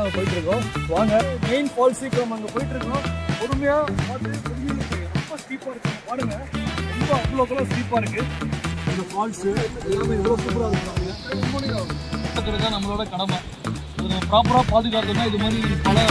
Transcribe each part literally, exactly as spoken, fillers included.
நாங்கள் போயிட்டு இருக்கோம். வாங்க மெயின் ஃபால்ஸுக்கு நம்ம அங்கே போயிட்டு இருக்கோம். பொறுமையாக பார்த்து ரொம்ப ஸ்டீப்பாக இருக்கு பாருங்க. ரொம்ப அவ்வளோக்கெல்லாம் ஸ்டீப்பாக இருக்கு இந்த ஃபால்ஸு. எல்லாமே எவ்வளோ சூப்பராக இருக்கும். தான் நம்மளோட கடமை. அதை ப்ராப்பராக பாதுகாக்கணும்னா இது மாதிரி பல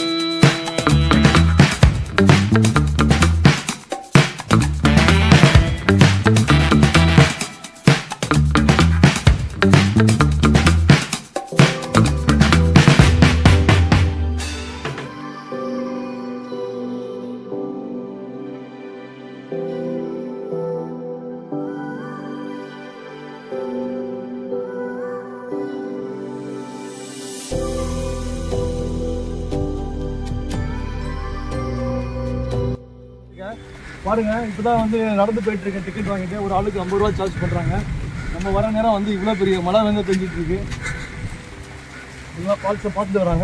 பாருங்க. இப்போதான் வந்து நடந்து போயிட்டு இருக்கேன். டிக்கெட் வாங்கிட்டு ஒரு ஆளுக்கு ஐம்பது ரூபா சார்ஜ் பண்ணுறாங்க. நம்ம வர நேரம் வந்து இவ்வளோ பெரிய மழை வந்து பெஞ்சிட்டு இருக்கு. இதெல்லாம் ஃபால்ஸை பார்த்துட்டு வராங்க.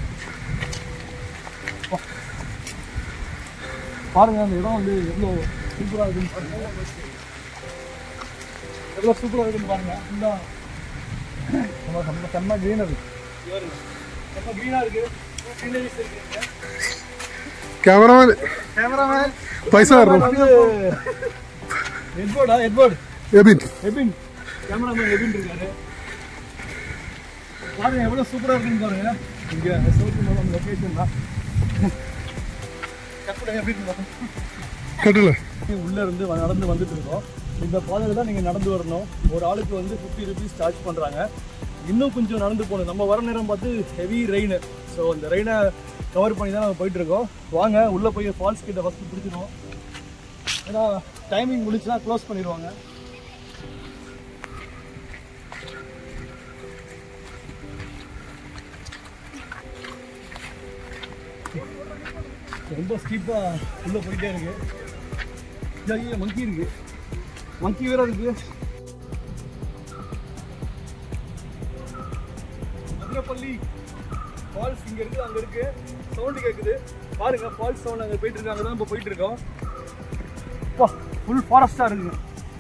பாருங்க அந்த இடம் வந்து எவ்வளோ சூப்பராக இருக்குன்னு பாருங்க. எவ்வளோ சூப்பராக இருக்குன்னு பாருங்க. இந்த நம்ம நம்ம செம்ம க்ரீனரி செம்ம க்ரீனாக இருக்கு. க்ரீனரிஸ் இருக்கு. கேமராமேன் கேமராமேன் பைசா எட்வர்டா எட்வர்ட் எபின் எபின் கேமராமேன் எபின் இருக்காரு. பாருங்க எவ்வளோ சூப்பராக இருக்குன்னு பாருங்க. இங்கே சவுத்து மலம் லொக்கேஷன் தான். கட்டல உள்ளே இருந்து நடந்து வந்துட்டு இருக்கோம். இந்த பாதையில் தான் நீங்கள் நடந்து வரணும். ஒரு ஆளுக்கு வந்து ஃபிஃப்டி ருபீஸ் சார்ஜ் பண்ணுறாங்க. இன்னும் கொஞ்சம் நடந்து போகணும். நம்ம வர நேரம் பார்த்து ஹெவி ரெயின். ஸோ அந்த ரெயினை கவர் பண்ணி தான் நம்ம போயிட்டு இருக்கோம். வாங்க உள்ளே போய் ஃபால்ஸ் கிட்ட ஃபஸ்ட்டு பிடிச்சிடும். ஏன்னா டைமிங் முடிச்சுன்னா க்ளோஸ் பண்ணிடுவாங்க. ரொம்ப ஸ்டீப்பாக உள்ளே போயிட்டே இருக்கு. ஐயா மங்கி இருக்கு. மங்கி வேற இருக்கு. மதுரப்பள்ளி ஃபால்ஸ் இங்கே இருக்குது. அங்கே இருக்குது. சவுண்டு கேட்குது பாருங்க. ஃபால்ஸ் சவுண்ட் அங்கே போயிட்டு இருக்காங்க. தான் இப்போ போயிட்டு இருக்கோம். அப்பா ஃபுல் ஃபாரஸ்ட்டாக இருக்குங்க.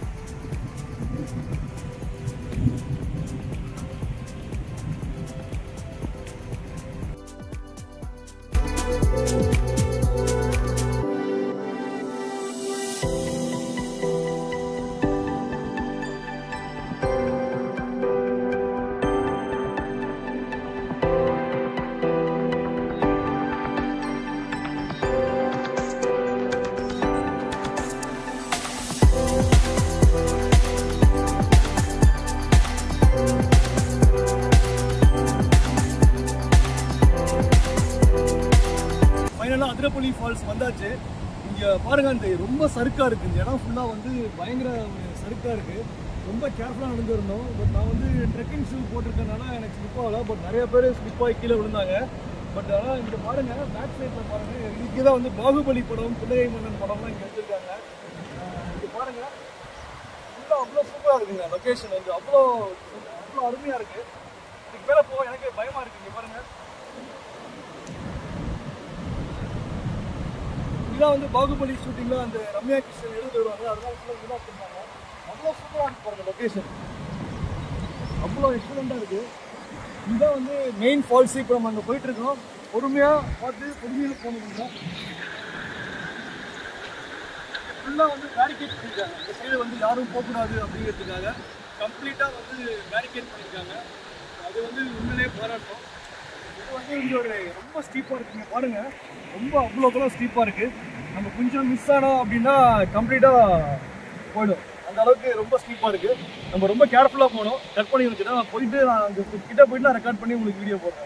அதிரப்பள்ளி ஃபால்ஸ் வந்தாச்சு. இங்கே பாருங்க அந்த ரொம்ப சறுக்காக இருக்குது. இந்த இடம் ஃபுல்லாக வந்து பயங்கர சறுக்காக இருக்குது. ரொம்ப கேர்ஃபுல்லாக நடந்து இருந்தோம். பட் நான் வந்து ட்ரெக்கிங் ஷூ போட்டிருக்கனால எனக்கு ஸ்லிப் ஆகலை. பட் நிறைய பேர் ஸ்லிப் ஆகி கீழே விழுந்தாங்க. பட் ஆனால் இங்கே பாருங்கள் பேக் சைடில் பாருங்கள். இங்கே தான் வந்து பாகுபலி படம் பிள்ளையை மன்னன் படம்லாம் இங்கே எடுத்துருக்காங்க. இங்கே பாருங்கள் ஃபுல்லாக அவ்வளோ சூப்பராக இருக்குங்க. லொக்கேஷன் வந்து அவ்வளோ அவ்வளோ அருமையாக இருக்குது. இதுக்கு மேலே போக எனக்கு பயமாக இருக்குது. இங்கே பாருங்கள் இதான் வந்து பாகுபலி ஷூட்டிங்கில் அந்த ரம்யா கிருஷ்ணன் எடுத்து வருவாங்க. அதனால ஃபுல்லாக இதாக பண்ணாங்க. அவ்வளோ சூப்பராக இருக்கு பாருங்க லொக்கேஷன். அவ்வளோ எக்ஸலண்ட்டாக இருக்குது. இதுதான் வந்து மெயின் ஃபால்ஸு. இப்போ நம்ம அங்கே போயிட்டுருக்கோம். பொறுமையாக பார்த்து பொறுமையாக போகணுங்க. ஃபுல்லாக வந்து பேரிகேட் பண்ணியிருக்காங்க. இந்த சைடு வந்து யாரும் போகக்கூடாது அப்படிங்கிறதுக்காக கம்ப்ளீட்டாக வந்து பேரிகேட் பண்ணியிருக்காங்க. அது வந்து உண்மையிலே பாராட்டும். இது வந்து இங்கே ஒரு ரொம்ப ஸ்டீப்பாக இருக்குங்க. பாருங்கள் ரொம்ப அவ்வளோக்கெல்லாம் ஸ்டீப்பாக இருக்குது. நம்ம கொஞ்சம் மிஸ் ஆனோம் அப்படின்னா கம்ப்ளீட்டாக போயிடும். அந்த அளவுக்கு ரொம்ப ஸ்டீப்பாக இருக்குது. நம்ம ரொம்ப கேர்ஃபுல்லாக போகணும். கட் பண்ணி வச்சுன்னா போயிட்டு நான் அங்கே கிட்ட போயிட்டு நான் ரெக்கார்ட் பண்ணி உங்களுக்கு வீடியோ போடுறேன்.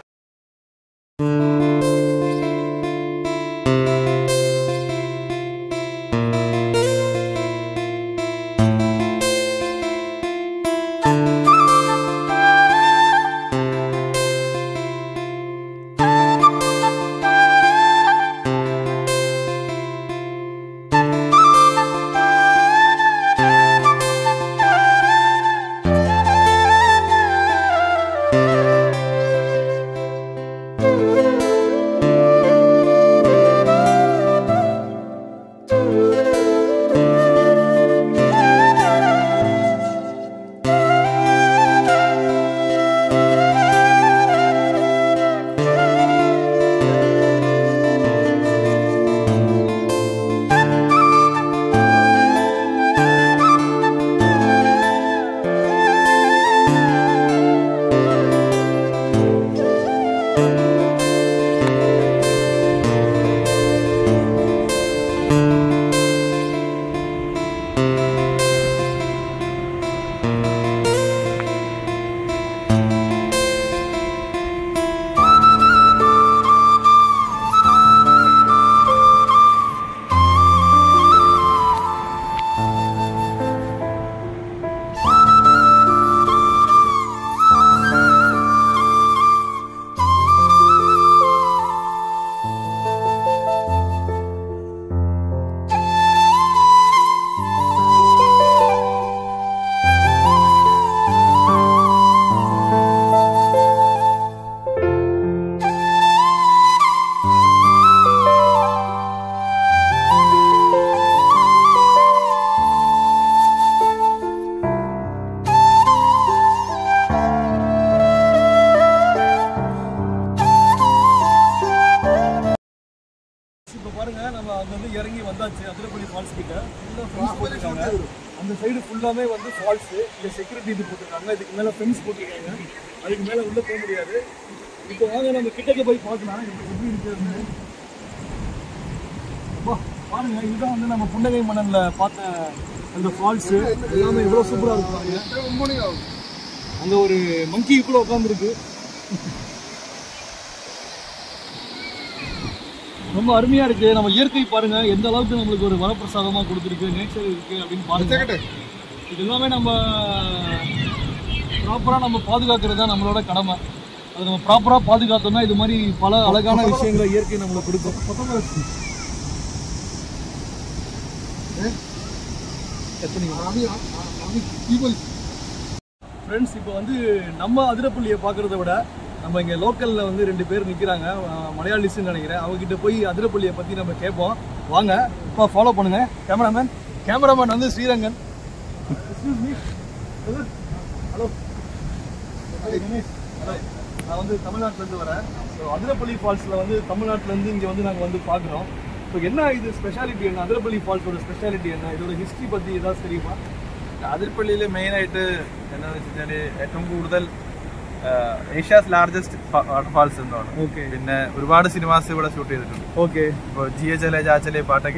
நம்ம அங்கேருந்து இறங்கி வந்தாச்சு அதிரப்பள்ளி ஃபால்ஸ் கிட்ட ஃபுல்லாக ஃப்ரெண்ட்ஸ் போட்டிருக்காங்க. அந்த சைடு ஃபுல்லாமே வந்து ஃபால்ஸு. இந்த செக்யூரிட்டி இது போட்டிருக்காங்க. இதுக்கு மேலே ஃப்ரெண்ட்ஸ் போட்டிருக்காங்க. அதுக்கு மேலே உள்ளே போக முடியாது. இப்போ வாங்க நம்ம கிட்டக்க போய் பார்க்கலாம் எப்படி இருக்குன்னு. பாருங்க, இதுதான் வந்து நம்ம புன்னகை மன்னனில் பார்த்த அந்த ஃபால்ஸு. எல்லாமே எவ்வளோ சூப்பராக இருப்பாங்க. அங்கே ஒரு மங்கி கூட உட்காந்துருக்கு. ரொம்ப அருமையாக இருக்குது. நம்ம இயற்கை பாருங்கள் எந்த அளவுக்கு நம்மளுக்கு ஒரு வரப்பிரசாதமாக கொடுத்துருக்கு, நேச்சர் இருக்குது அப்படின்னு பாருங்க. இது எல்லாமே நம்ம ப்ராப்பராக நம்ம பாதுகாக்கிறது தான் நம்மளோட கடமை. அதை நம்ம ப்ராப்பராக பாதுகாத்தோம்னா இது மாதிரி பல அழகான விஷயங்களை இயற்கை நம்மளுக்கு கொடுக்கும். ஃப்ரெண்ட்ஸ், இப்போ வந்து நம்ம அதிரப்பள்ளியை பார்க்குறத விட நம்ம இங்கே லோக்கலில் வந்து ரெண்டு பேர் நிற்கிறாங்க, மலையாளிஸ்ன்னு நினைக்கிறேன். அவங்ககிட்ட போய் அதிரப்பள்ளியை பற்றி நம்ம கேட்போம். வாங்க, இப்போ ஃபாலோ பண்ணுங்கள். கேமராமேன் கேமராமேன் வந்து ஸ்ரீரங்கன். ஹலோ, நான் வந்து தமிழ்நாட்டிலேருந்து வரேன். ஸோ அதிரப்பள்ளி ஃபால்ஸில் வந்து தமிழ்நாட்டிலேருந்து இங்கே வந்து நாங்கள் வந்து பார்க்குறோம். ஸோ என்ன இது ஸ்பெஷாலிட்டி என்ன, அதிரப்பள்ளி ஃபால்ஸோட ஸ்பெஷாலிட்டி என்ன, இதோட ஹிஸ்ட்ரி பற்றி ஏதாவது தெரியுமா? അതിരപ്പള്ളിയിൽ മെയിനായിട്ട് എന്താണെന്ന് വെച്ച് കഴിഞ്ഞാൽ ഏറ്റവും കൂടുതൽ ഏഷ്യാസ് ലാർജസ്റ്റ് വാട്ടർഫാൾസ് എന്നാണ്. ഓക്കെ. പിന്നെ ഒരുപാട് സിനിമാസ് ഇവിടെ ഷൂട്ട് ചെയ്തിട്ടുണ്ട്. ഓക്കെ. ഇപ്പോൾ ജിയ ചലെ ജാച്ചലെ പാട്ടൊക്കെ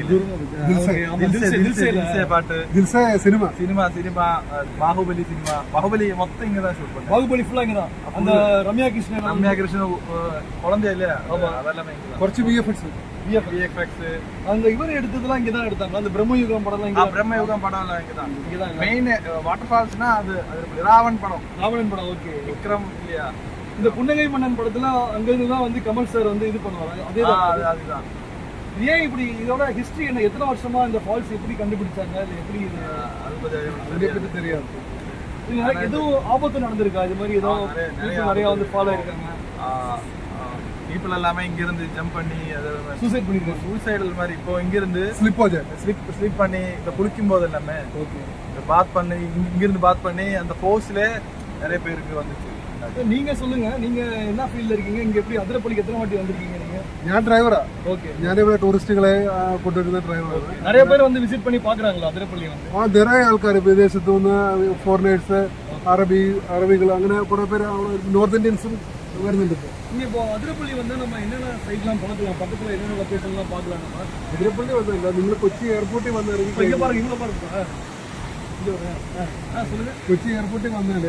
പാട്ട് cinema cinema cinema Baahubali cinema Baahubali മൊത്തം ഇങ്ങനെ ഷൂട്ട് பண்ணு. பாகுபலி ஃபுல்லா இங்க தான். அந்த ரம்யா கிருஷ்ணன் ரம்யா கிருஷ்ணன் குழந்தையில அதெல்லாம் കുറച്ച് വി എഫ് എക്സ് விஎஃப்எக்ஸ் அந்த இவர் எடுத்ததெல்லாம் இங்க தான் எடுத்தாங்க. அந்த பிரம்மயுகம் படம் எல்லாம் பிரம்மயுகம் படம் எல்லாம் இங்க தான். இங்க தான் மெயின் வாட்டர் ஃபால்ஸ்னா அது ராவன் படம். ராவணன் படம். ஓகே. விக்ரம் இல்லையா? இந்த புன்னகை மன்னன் படத்துல அங்க இருந்து தான் வந்து கமல் சார் வந்து இது பண்ணுவாங்க. அதேதான் அதுதான். ஏன் இப்படி இதோட ஹிஸ்டரி என்ன, எத்தனை வருஷமா இந்த ஃபால்ஸ் எப்படி கண்டுபிடிச்சாங்க, இல்ல எப்படி இது அது தெரியாது. எதுவும் ஆபத்து நடந்திருக்கா இது மாதிரி? ஏதோ நிறைய வந்து ஃபாலோ ஆயிருக்காங்க. பீப்புள் எல்லாமே இங்க இருந்து ஜம்ப் பண்ணி சூசைட் பண்ணிருக்காங்க. சூசைடல் மாதிரி. இப்போ இங்க இருந்து ஸ்லிப் ஆச்சு ஸ்லிப் ஸ்லிப் பண்ணி இந்த குளிக்கும் போது எல்லாமே பாத் பண்ணி இங்க இருந்து பாத் பண்ணி அந்த ஃபோர்ஸ்ல நிறைய பேருக்கு வந்துச்சு. நீங்க சொல்லுங்க, நீங்க என்ன ஃபீல்ட்ல இருக்கீங்க? இங்க எப்படி அதிரப்பள்ளிக்கு எத்தனை வாட்டி வந்திருக்கீங்க நீங்க? ഞാൻ ഡ്രൈവറാ. ஓகே. ഞാൻ ഇവിടെ ടൂറിസ്റ്റുകളെ കൊണ്ടുവരുന്ന ഡ്രൈവറാണ്. நிறைய பேர் வந்து விசிட் பண்ணி பாக்குறாங்களா அதிரப்பள்ளி வந்து? ആ നിറയെ ആൾക്കാർ വിദേശത്തു നിന്ന് ഫോറിനേഴ്സ്, അറബി അറബികൾ അങ്ങനെ കുറെ പേര് നോർത്ത് ഇന്ത്യൻസും വരുന്നുണ്ട്. ഇപ്പോൾ இங்க இப்போ அதிரப்பள்ளி வந்து நம்ம என்னென்ன சைட்லாம் பார்க்கலாம், பக்கத்துல என்னென்ன லொகேஷன்லாம் பார்க்கலாம் நம்ம? അതിരപ്പള്ളി വന്നില്ല, നിങ്ങൾ കൊച്ചി എയർപോർട്ടിൽ വന്നിറങ്ങി இங்க பாருங்க, இங்க பாருங்க. சொல்லுங்க. കൊച്ചി എയർപോർട്ടിൽ വന്നാൽ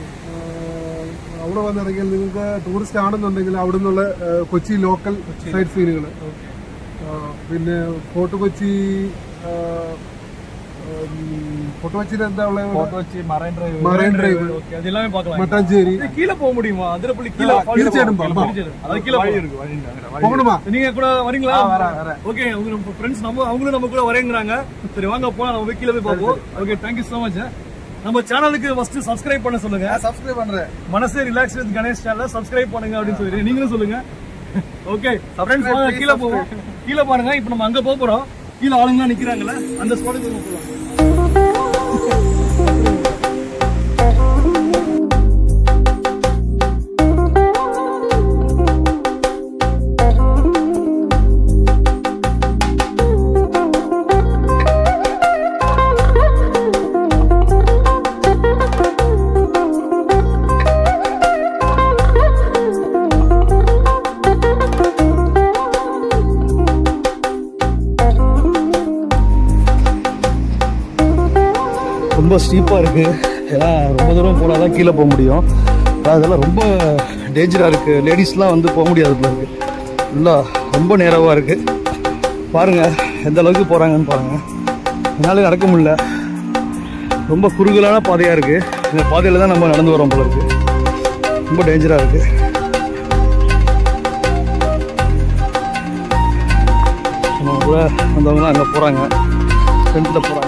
അവിടെ വന്നിറങ്ങിയാൽ നിങ്ങൾക്ക് ടൂറിസ്റ്റ് ആണെന്നുണ്ടെങ്കിൽ അവിടെ നിന്നുള്ള കൊച്ചി ലോക്കൽ സൈറ്റ് സീനുകൾ, പിന്നെ ഫോർട്ട് കൊച്ചി ഫോർട്ട് കൊച്ചിയിൽ എന്താ ഉള്ളത്? Fort Kochi Marine Drive Marine Drive அதெல்லாம் பார்க்கலாம். മട്ടാഞ്ചേരി கீழ போக முடியுமா? அதிரப்பள்ளி கீழ തീർച്ചയായിട്ടും அது கீழ போகணுமா? நீங்க கூட வரீங்களா? வரேன் வரேன். ஓகே, உங்க நம்ம ஃப்ரெண்ட்ஸ் நம்ம அவங்களும் நம்ம கூட வரேங்கறாங்க. சரி வாங்க போலாம், நம்ம போய் கீழ போய் பாப்போம். Okay, thank you so much. நம்ம சேனலுக்கு ஃபர்ஸ்ட் சப்ஸ்கிரைப் பண்ண சொல்லுங்க. சப்ஸ்கிரைப் பண்றேன். மனசே ரிலாக்ஸ் வித் கணேஷ் சேனலை சப்ஸ்கிரைப் பண்ணுங்க அப்படின்னு சொல்லி நீங்களும் சொல்லுங்க. ஓகே ஃப்ரெண்ட்ஸ், வாங்க கீழ போவோம். கீழ பாருங்க, இப்போ நம்ம அங்க போக போறோம். கீழ ஆளுங்க நிக்கிறாங்கல, அந்த ஸ்பாட்டுக்கு நம்ம போலாம். ரொம்ப ஸ்டீப்பாக இருக்குது. ஏன்னா ரொம்ப தூரம் போனால் தான் கீழே போக முடியும். அதெல்லாம் ரொம்ப டேஞ்சராக இருக்குது. லேடிஸ்லாம் வந்து போக முடியாது போல இருக்குது. நல்லா ரொம்ப நேரவாக இருக்குது. பாருங்கள் எந்த அளவுக்கு போகிறாங்கன்னு பாருங்கள். என்னால் நடக்க முடியல. ரொம்ப குறுகலான பாதையாக இருக்குது. இந்த பாதையில் தான் நம்ம நடந்து வரோம் போல இருக்குது. ரொம்ப டேஞ்சராக இருக்குது. நம்ம கூட வந்தவங்களாம் அங்கே போகிறாங்க, ஃப்ரெண்டில் போகிறாங்க.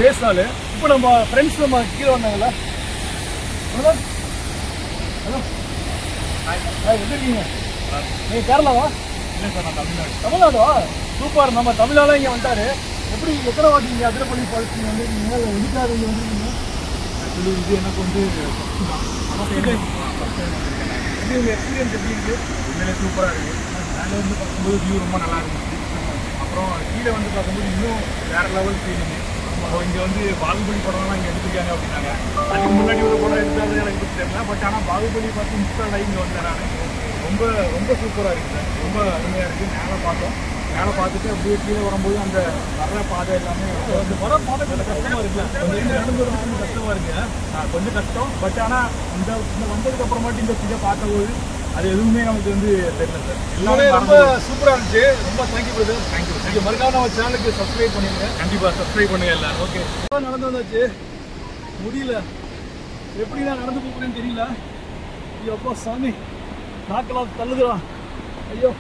பேசினாலு. இப்போ நம்ம ஃப்ரெண்ட்ஸ் நம்ம கீழே வந்தாங்கல்ல. ஹலோ ஹலோ ஹாய், எப்படி இருக்கீங்க? நீங்கள் கேரளாவா? இல்லை சார், நான் தமிழ்நாடு. தமிழ்நாடுவா? சூப்பர். நம்ம தமிழ்நாடு இங்கே வந்துட்டாரு. எப்படி எத்தனை வாட்டி இங்கே அதிரப்பள்ளி ஃபால்ஸ் நீங்கள் வந்து நீங்கள் எதுக்காக இங்கே வந்துருக்கீங்க? ஆக்சுவலி இது எனக்கு வந்து எப்படி உங்கள் எக்ஸ்பீரியன்ஸ் எப்படி இருக்குது? உண்மையிலே சூப்பராக இருக்குது. மேலே வந்து பார்க்கும்போது வியூ ரொம்ப நல்லா இருந்துச்சு. அப்புறம் கீழே வந்து பார்க்கும்போது இன்னும் வேறு லெவல் ஃபீலிங்கு. அப்புறம் இங்கே வந்து பாகுபலி படம்லாம் இங்கே எடுத்துருக்காங்க அப்படின்னாங்க. அதுக்கு முன்னாடி ஒரு படம் எடுத்தாலும் எனக்கு பற்றி தெரியல. பட் ஆனால் பாகுபலி பார்த்து இன்ஸ்டால் ஆகி இங்கே வந்தேன் நான். ரொம்ப ரொம்ப சூப்பராக இருக்குது சார். ரொம்ப அருமையாக இருக்குது. மேலே பார்த்தோம். மேலே பார்த்துட்டு அப்படியே கீழே வரும்போது அந்த வர்ற பாதை எல்லாமே அந்த வர பாதை கொஞ்சம் கஷ்டமாக இருக்குல்ல? கொஞ்சம் நடந்து வரணும் கஷ்டமாக இருக்குது. கொஞ்சம் கஷ்டம். பட் ஆனால் இந்த இந்த வந்ததுக்கு அப்புறமாட்டி இந்த இதை பார்க்கும்போது அது எதுவுமே நமக்கு வந்து தெரியல சார். எல்லாமே ரொம்ப சூப்பராக இருந்துச்சு. ரொம்ப தேங்க்யூ பிரதர். தேங்க்யூ. நீங்கள் மறக்காம நம்ம சேனலுக்கு சப்ஸ்கிரைப் பண்ணிடுங்க. கண்டிப்பாக சப்ஸ்கிரைப் பண்ணுங்க எல்லாரும். ஓகே, நடந்து வந்தாச்சு. முடியல, எப்படி நான் நடந்து போகிறேன்னு தெரியல. ஐயோ அப்பா சாமி, நாக்கெல்லாம் தள்ளுதுறான். ஐயோ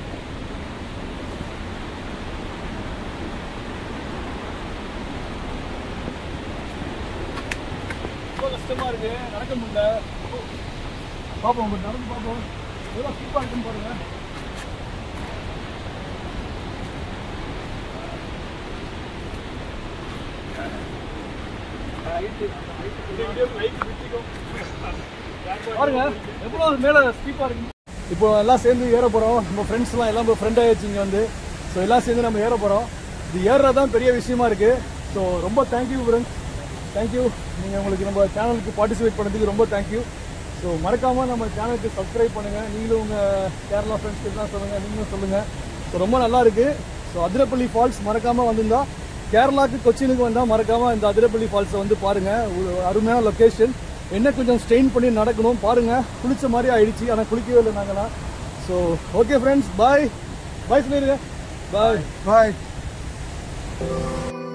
ரொம்ப கஷ்டமா இருக்கு, நடக்க முடியல. பார்ப்போம், உங்களுக்கு நடந்து பார்ப்போம். எவ்வளோ சூப்பராக இருக்குன்னு பாருங்க. பாருங்க எவ்வளோ மேலே ஸ்டீப்பாக இருக்கு. இப்போ எல்லாம் சேர்ந்து ஏற போகிறோம். நம்ம ஃப்ரெண்ட்ஸ்லாம் எல்லாம் ஃப்ரெண்ட் ஆகிடுச்சு இங்கே வந்து. ஸோ எல்லாம் சேர்ந்து நம்ம ஏற போகிறோம். இது ஏறுறது தான் பெரிய விஷயமா இருக்குது. ஸோ ரொம்ப தேங்க்யூ ஃப்ரெண்ட்ஸ், தேங்க்யூ. நீங்கள் உங்களுக்கு நம்ம சேனலுக்கு பார்ட்டிசிபேட் பண்ணதுக்கு ரொம்ப தேங்க்யூ. ஸோ மறக்காமல் நம்ம சேனலுக்கு சப்ஸ்கிரைப் பண்ணுங்கள். நீங்களும் உங்கள் கேரளா ஃப்ரெண்ட்ஸ்க்கு தான் சொல்லுங்கள், நீங்களும் சொல்லுங்கள். ஸோ ரொம்ப நல்லா இருக்குது. ஸோ அதிரப்பள்ளி ஃபால்ஸ் மறக்காமல் வந்திருந்தா, கேரளாவுக்கு கொச்சினுக்கு வந்தால் மறக்காமல் இந்த அதிரப்பள்ளி ஃபால்ஸை வந்து பாருங்கள். ஒரு அருமையான லொக்கேஷன். என்ன கொஞ்சம் ஸ்ட்ரெயின் பண்ணி நடக்கணும் பாருங்கள். குளிச்ச மாதிரி ஆயிடுச்சு, ஆனால் குளிக்கவே இல்லை நாங்களாம். So okay friends, bye bye சொல்லிடுங்க. பாய் பாய்.